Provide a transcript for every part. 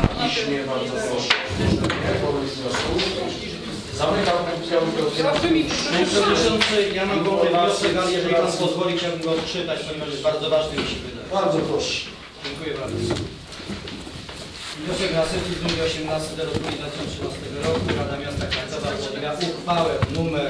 piśmie. Bardzo proszę. Wobec wniosku. Zamykam Panie Przewodniczący, ja mam wątpliwości, ale jeżeli Pan pozwoli, chciałbym go odczytać, ponieważ jest bardzo ważny, mi się wydaje. Bardzo proszę. Dziękuję bardzo. Wniosek na sesji z dnia 18.02.2013 roku Rada Miasta Krakowa podjęła uchwałę nr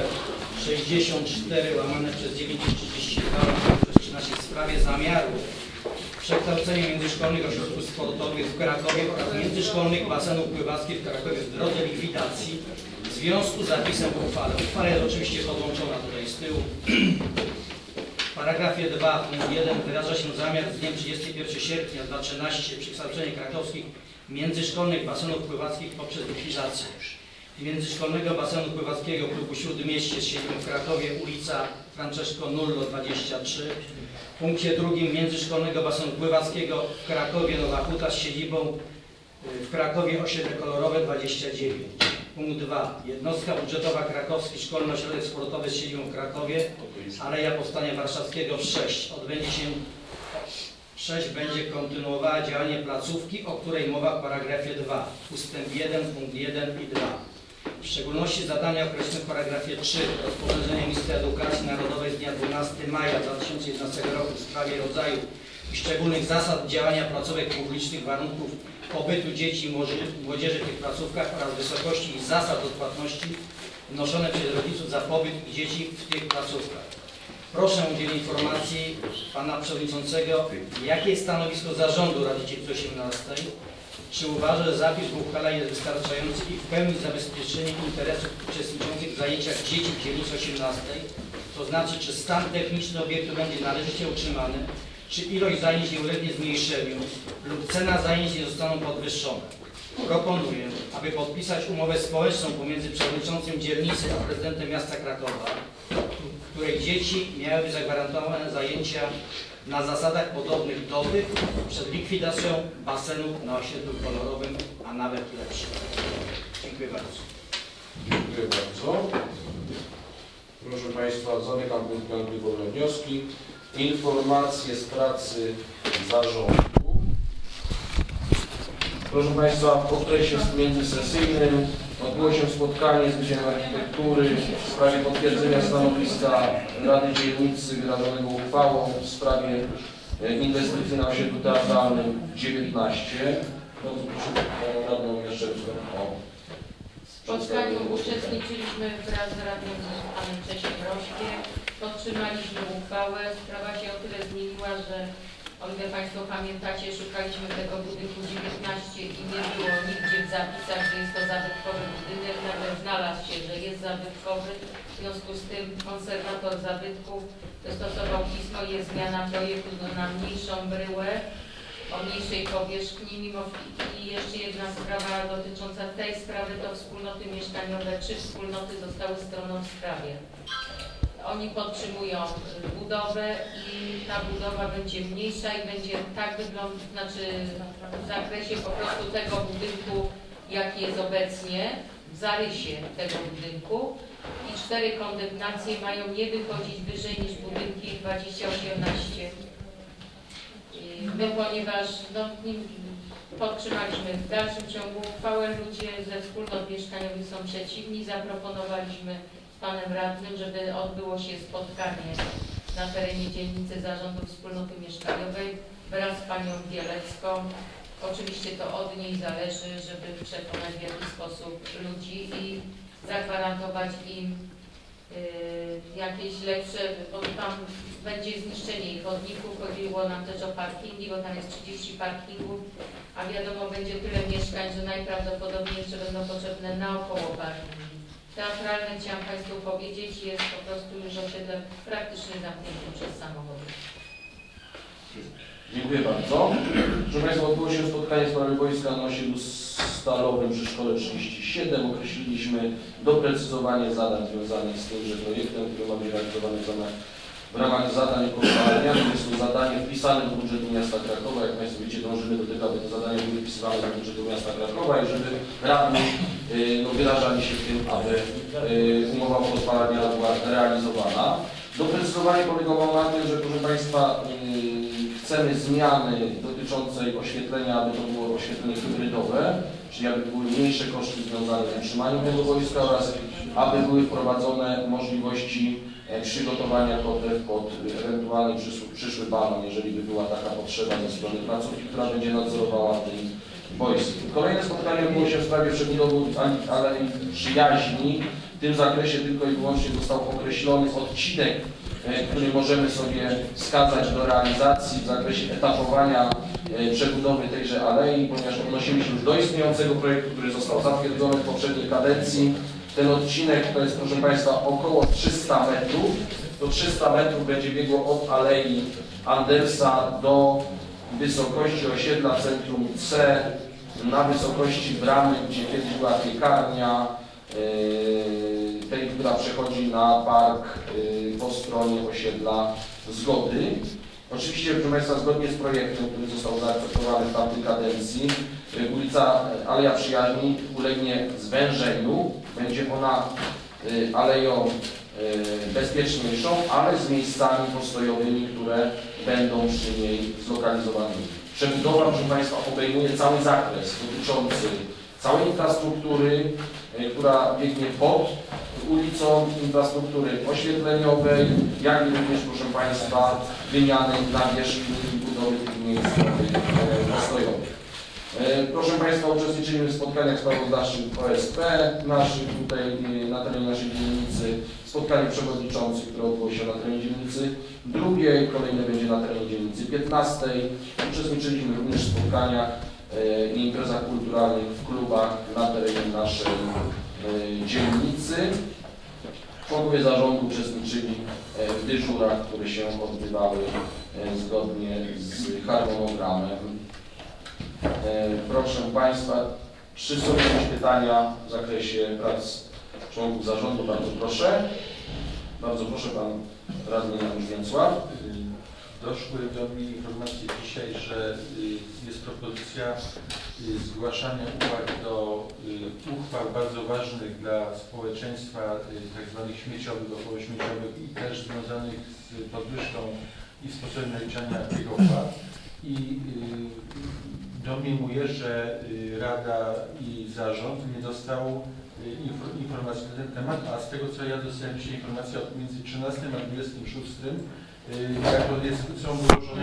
64/932/13 w sprawie zamiaru przekształcenia międzyszkolnych ośrodków sportowych w Krakowie oraz międzyszkolnych basenów pływackich w Krakowie w drodze likwidacji w związku z zapisem w uchwale. Uchwała jest oczywiście podłączona tutaj z tyłu. W paragrafie 2 punkt 1 wyraża się zamiar z dniem 31 sierpnia 2013 przekształcenie krakowskich międzyszkolnych basenów pływackich poprzez likwidację międzyszkolnego basenu pływackiego klubu Śródmieście z siedzibą w Krakowie, ulica Francesco Nullo 23. W punkcie 2 międzyszkolnego basenu pływackiego w Krakowie Nowa Huta z siedzibą w Krakowie osiedle kolorowe 29. Punkt 2. Jednostka budżetowa Krakowski Szkolny Ośrodek Sportowy z siedzibą w Krakowie, Aleja Powstania Warszawskiego 6. Będzie kontynuowała działanie placówki, o której mowa w paragrafie 2, ustęp 1, punkt 1 i 2. W szczególności zadania określone w paragrafie 3 rozporządzenia Ministra Edukacji Narodowej z dnia 12 maja 2011 roku w sprawie rodzaju i szczególnych zasad działania placówek publicznych, warunków pobytu dzieci i młodzieży w tych placówkach oraz wysokości i zasad odpłatności wnoszone przez rodziców za pobyt dzieci w tych placówkach. Proszę o udzielenie informacji Pana Przewodniczącego, jakie jest stanowisko Zarządu Rady Dzieci 18. Czy uważa, że zapis w uchwale jest wystarczający i w pełni zabezpieczenie interesów uczestniczących w zajęciach dzieci w dzielnicy 18? To znaczy, czy stan techniczny obiektu będzie należycie utrzymany, czy ilość zajęć nie ulegnie zmniejszeniu lub cena zajęć nie zostaną podwyższone. Proponuję, aby podpisać umowę społeczną pomiędzy przewodniczącym dzielnicy a prezydentem miasta Krakowa, w której dzieci miałyby zagwarantowane zajęcia na zasadach podobnych do tych przed likwidacją basenu na osiedlu kolorowym, a nawet lepszych. Dziękuję bardzo. Dziękuję bardzo. Proszę Państwa, zamykam punkt 5. Wolne wnioski. Informacje z pracy zarządu. Proszę Państwa, w okresie międzysesyjnym odbyło się spotkanie z Wydziałem Architektury w sprawie potwierdzenia stanowiska Rady Dzielnicy wyrażonego uchwałą w sprawie inwestycji na osiedlu teatralnym 19. Bardzo proszę Panią Radną Jaszczewską o W spotkaniu uczestniczyliśmy wraz z radnym panem Czesiem Rośkiem. Podtrzymaliśmy uchwałę. Sprawa się o tyle zmieniła, że o ile Państwo pamiętacie, szukaliśmy tego budynku 19 i nie było nigdzie w zapisach, że jest to zabytkowy budynek. Nagle znalazł się, że jest zabytkowy. W związku z tym konserwator zabytków dostosował pismo i jest zmiana projektu na mniejszą bryłę, o mniejszej powierzchni. I jeszcze jedna sprawa dotycząca tej sprawy to wspólnoty mieszkaniowe. 3 wspólnoty zostały stroną w sprawie. Oni podtrzymują budowę i ta budowa będzie mniejsza i będzie tak wyglądać, znaczy w zakresie po prostu tego budynku, jaki jest obecnie, w zarysie tego budynku. I 4 kondemnacje mają nie wychodzić wyżej niż budynki 2018. My, ponieważ podtrzymaliśmy w dalszym ciągu uchwałę, ludzie ze wspólnot mieszkaniowych są przeciwni, zaproponowaliśmy z panem radnym, żeby odbyło się spotkanie na terenie dzielnicy Zarządu Wspólnoty Mieszkaniowej wraz z panią Bielecką. Oczywiście to od niej zależy, żeby przekonać w jaki sposób ludzi i zagwarantować im jakieś lepsze, bo tam będzie zniszczenie ich chodników. Chodziło nam też o parkingi, bo tam jest 30 parkingów, a wiadomo, będzie tyle mieszkań, że najprawdopodobniej jeszcze będą potrzebne naokoło parkingi. Teatralne, chciałam Państwu powiedzieć, jest po prostu już osiedlem praktycznie zamkniętym przez samochody. Dziękuję bardzo. Proszę Państwa, odbyło się spotkanie w sprawie wojska na osiedlu Stalowym przy Szkole 37. Określiliśmy doprecyzowanie zadań związanych z tymże projektem, który ma być realizowany w ramach zadań kontrolnych. Jest to zadanie wpisane do budżetu miasta Krakowa. Jak Państwo wiecie, dążymy do tego, aby te zadania były wpisywane do budżetu miasta Krakowa i żeby radni wyrażali się w tym, aby umowa o pozwalania była realizowana. Doprecyzowanie polegało na tym, że proszę Państwa, chcemy zmiany dotyczącej oświetlenia, aby to było oświetlenie hybrydowe, czyli aby były mniejsze koszty związane z utrzymaniem tego boiska oraz aby były wprowadzone możliwości przygotowania kotew pod ewentualny przyszły balon, jeżeli by była taka potrzeba ze strony placówki, która będzie nadzorowała ten boisk. Kolejne spotkanie odbyło się w sprawie przebudowy Alei Przyjaźni. W tym zakresie tylko i wyłącznie został określony odcinek, który możemy sobie wskazać do realizacji w zakresie etapowania przebudowy tejże alei, ponieważ odnosimy się już do istniejącego projektu, który został zatwierdzony w poprzedniej kadencji. Ten odcinek to jest, proszę Państwa, około 300 metrów. To 300 metrów będzie biegło od Alei Andersa do wysokości osiedla Centrum C, na wysokości bramy, gdzie kiedyś była piekarnia, tej, która przechodzi na park po stronie osiedla Zgody. Oczywiście, proszę Państwa, zgodnie z projektem, który został zaakceptowany w tamtej kadencji, ulica Aleja Przyjaźni ulegnie zwężeniu. Będzie ona aleją bezpieczniejszą, ale z miejscami postojowymi, które będą przy niej zlokalizowane. Przebudowa, proszę Państwa, obejmuje cały zakres dotyczący całej infrastruktury, która biegnie pod ulicą, infrastruktury oświetleniowej, jak i również, proszę Państwa, wymiany nawierzchni i budowy tych miejsc postojowych. Proszę Państwa, uczestniczyliśmy w spotkaniach sprawozdawczych OSP naszych tutaj na terenie naszej dzielnicy, spotkanie przewodniczących, które odbyło się na terenie dzielnicy drugiej, kolejne będzie na terenie dzielnicy 15. Uczestniczyliśmy również w spotkaniach i imprezach kulturalnych w klubach na terenie naszej dzielnicy. Członkowie zarządu uczestniczyli w dyżurach, które się odbywały zgodnie z harmonogramem. Proszę Państwa, czy są jakieś pytania w zakresie prac członków zarządu? Bardzo proszę. Bardzo proszę, Pan Radny Janusz Więcław. Doszły do mnie informacje dzisiaj, że jest propozycja zgłaszania uwag do uchwał bardzo ważnych dla społeczeństwa, tzw. śmieciowych, okołośmieciowych i też związanych z podwyżką i sposobem naliczania tych opłat. I domniemuje, że Rada i Zarząd nie dostał informacji na ten temat, a z tego co ja dostałem dzisiaj informację od między 13 a 26 jak są wyłożone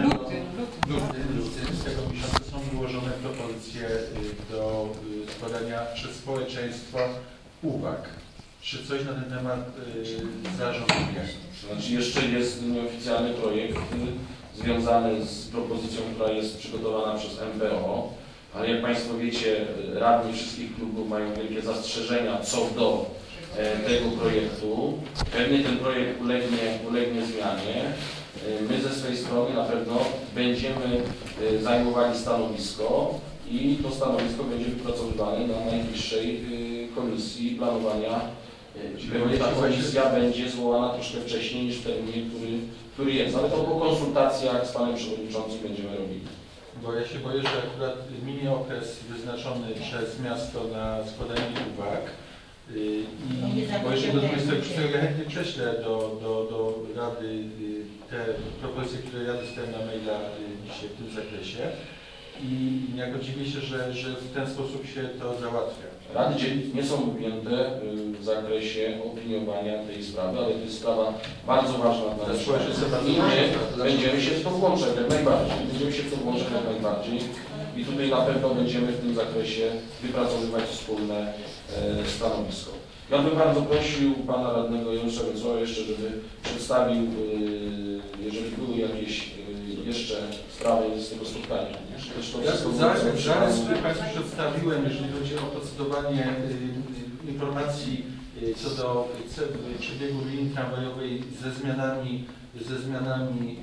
z tego miesiąca są wyłożone propozycje do składania przez społeczeństwo uwag. Czy coś na ten temat zarząd wie? Znaczy jeszcze jest nieoficjalny projekt związany z propozycją, która jest przygotowana przez MPO, ale jak Państwo wiecie, radni wszystkich klubów mają wielkie zastrzeżenia co do tego projektu. Pewnie ten projekt ulegnie zmianie. My ze swojej strony na pewno będziemy zajmowali stanowisko i to stanowisko będzie wypracowywane na najbliższej komisji planowania. Pewnie ta komisja będzie zwołana troszkę wcześniej niż w terminie, który jest, ale to po konsultacjach z Panem Przewodniczącym będziemy robili. Bo ja się boję, że akurat minie okres wyznaczony przez miasto na składanie uwag i boję się do 26 ja chętnie prześlę do Rady te propozycje, które ja dostałem na maila dzisiaj w tym zakresie i jako dziwię się, że w ten sposób się to załatwia. Rady dzielnic nie są objęte w zakresie opiniowania tej sprawy, ale to jest sprawa bardzo ważna dla nas. I my będziemy się w to włączać jak najbardziej. Będziemy się w to włączać jak najbardziej. I tutaj na pewno będziemy w tym zakresie wypracowywać wspólne stanowisko. Ja bym bardzo prosił Pana Radnego Janusza Więcława jeszcze, żeby przedstawił, jeżeli były jakieś jeszcze sprawy z tego spotkania. Zaraz Państwu przedstawiłem, jeżeli chodzi o procedowanie informacji co do przebiegu linii tramwajowej ze zmianami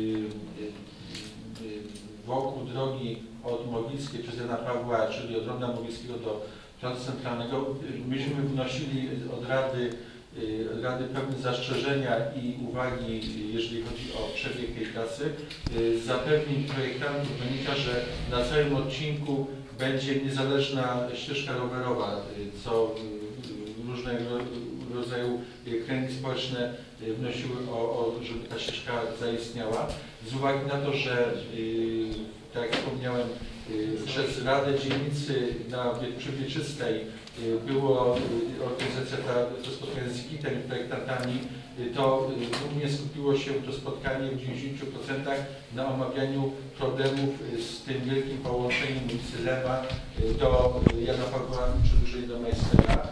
wokół drogi od Mogilskiej przez Jana Pawła, czyli od Ronda Mogilskiego do Placu Centralnego. Myśmy wnosili od Rady pewne zastrzeżenia i uwagi, jeżeli chodzi o przebieg tej trasy. Z zapewnień projektantów wynika, że na całym odcinku będzie niezależna ścieżka rowerowa, co różnego rodzaju kręgi społeczne wnosiły żeby ta ścieżka zaistniała. W z uwagi na to, że tak jak wspomniałem, przez Radę Dzielnicy przy Wieczystej było organizacja to spotkanie z architektami, projektantami, to głównie skupiło się to spotkanie w 90% na omawianiu problemów z tym wielkim połączeniem ulicy Lewa do Jana Pawła czy dłużej do Majstera.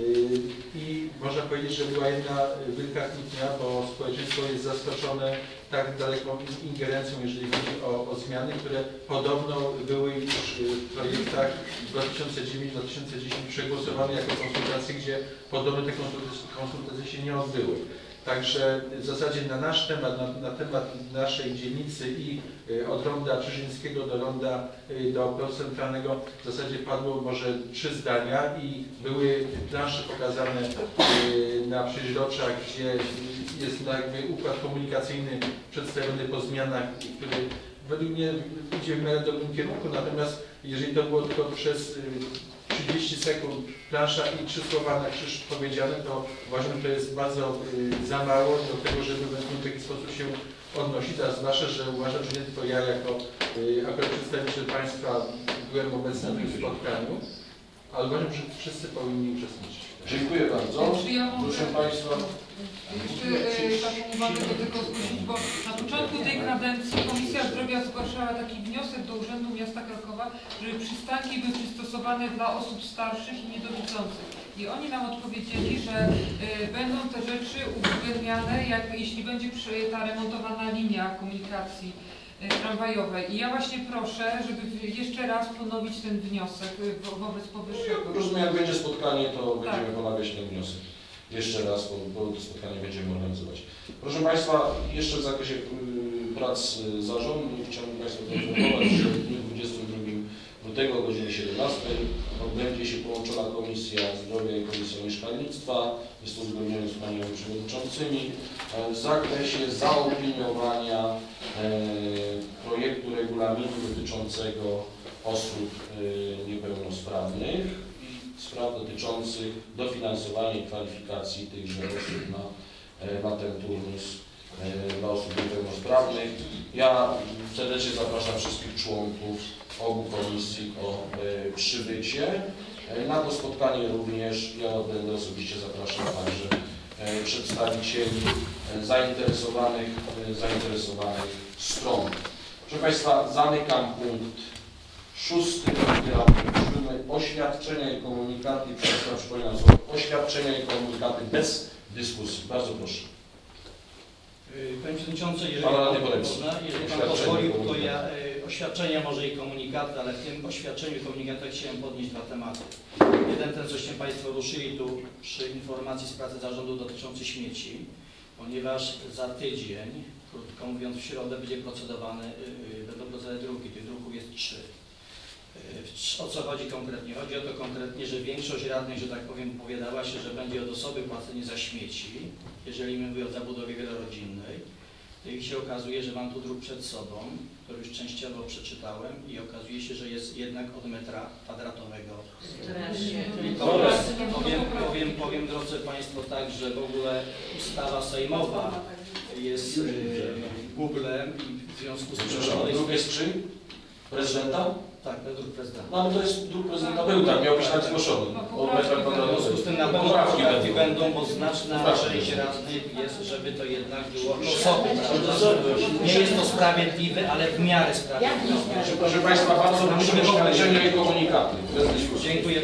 I można powiedzieć, że była jedna wielka kłótnia, bo społeczeństwo jest zaskoczone tak daleką ingerencją, jeżeli chodzi o zmiany, które podobno były już w projektach 2009-2010 przegłosowane jako konsultacje, gdzie podobno te konsultacje się nie odbyły. Także w zasadzie na nasz temat, na temat naszej dzielnicy i od ronda Czyżyńskiego do ronda do centralnego w zasadzie padło może 3 zdania i były plansze pokazane na przeźroczach, gdzie jest jakby układ komunikacyjny przedstawiony po zmianach, który według mnie idzie w miarę dobrym kierunku, natomiast jeżeli to było tylko przez 30 sekund plansza i 3 słowa na krzyż powiedziane, to uważam, że to jest bardzo za mało do tego, żeby w taki sposób się odnosić, a zwłaszcza, że uważam, że nie tylko ja jako akurat przedstawiciel państwa byłem obecny na tym spotkaniu, ale uważam, że wszyscy powinni uczestniczyć. Dziękuję bardzo. Proszę Państwa. Jeszcze taką uwagę do tego zgłosić, bo na początku tej kadencji Komisja Zdrowia zgłaszała taki wniosek do Urzędu Miasta Krakowa, żeby przystanki były przystosowane dla osób starszych i niedowidzących. I oni nam odpowiedzieli, że będą te rzeczy uwzględniane, jeśli będzie ta remontowana linia komunikacji tramwajowej. I ja właśnie proszę, żeby jeszcze raz ponowić ten wniosek wobec powyższego. Rozumiem, jak będzie spotkanie, to Tak. będziemy ponawiać ten wniosek. Jeszcze raz, bo to spotkanie będziemy organizować. Proszę Państwa, jeszcze w zakresie prac zarządu chciałbym Państwa poinformować, że w dniu 22 lutego o godzinie 17 odbędzie się połączona Komisja Zdrowia i Komisja Mieszkalnictwa. Jest to uzgodnione z Panią Przewodniczącymi w zakresie zaopiniowania projektu regulaminu dotyczącego osób niepełnosprawnych i spraw dotyczących dofinansowania i kwalifikacji tychże osób na ten turnus dla osób niepełnosprawnych. Ja serdecznie zapraszam wszystkich członków obu komisji o przybycie. Na to spotkanie również ja będę osobiście zapraszał także przedstawicieli zainteresowanych stron. Proszę Państwa, zamykam punkt 6. Oświadczenia i komunikaty. Państwa przypominam sobie, oświadczenia i komunikaty bez dyskusji. Bardzo proszę. Panie Przewodniczący, jeżeli Pan pozwolił, to ja oświadczenia może i komunikaty, ale w tym oświadczeniu i komunikatach chciałem podnieść 2 tematy. Jeden ten, coście Państwo ruszyli tu przy informacji z pracy zarządu dotyczącej śmieci, ponieważ za tydzień, krótko mówiąc w środę, będą procedowane druki. Tych druków jest 3. O co chodzi konkretnie? Chodzi o to konkretnie, że większość radnych, że tak powiem, opowiadała się, że będzie od osoby płacenie za śmieci, jeżeli mówię o zabudowie wielorodzinnej. I się okazuje, że mam tu druk przed sobą, który już częściowo przeczytałem i okazuje się, że jest jednak od metra kwadratowego. Powiem drodzy Państwo tak, że w ogóle ustawa sejmowa jest Googlem i w związku z tym... Druk jest przy prezydenta? Tak, to druk prezydenta. No ale to jest druk prezydenta był tak, miał być tak zgłoszony. W związku z tym na pewno poprawki będą, bo znaczna część radnych jest, żeby to jednak było osoby. Nie jest to sprawiedliwe, ale w miarę sprawiedliwe. Proszę Państwa, bardzo proszę o oświadczenia i komunikaty. Bez dyskusji. Dziękuję.